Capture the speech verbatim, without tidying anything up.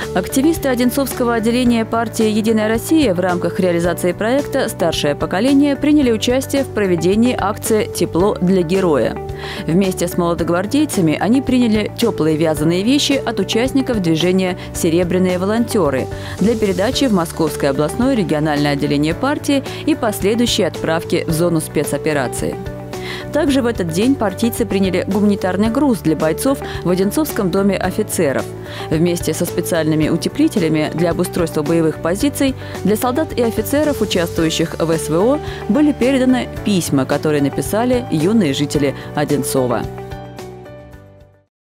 Активисты Одинцовского отделения партии «Единая Россия» в рамках реализации проекта «Старшее поколение» приняли участие в проведении акции «Тепло для героя». Вместе с молодогвардейцами они приняли теплые вязаные вещи от участников движения «Серебряные волонтеры» для передачи в Московское областное региональное отделение партии и последующей отправки в зону спецоперации. Также в этот день партийцы приняли гуманитарный груз для бойцов в Одинцовском доме офицеров. Вместе со специальными утеплителями для обустройства боевых позиций для солдат и офицеров, участвующих в СВО, были переданы письма, которые написали юные жители Одинцова.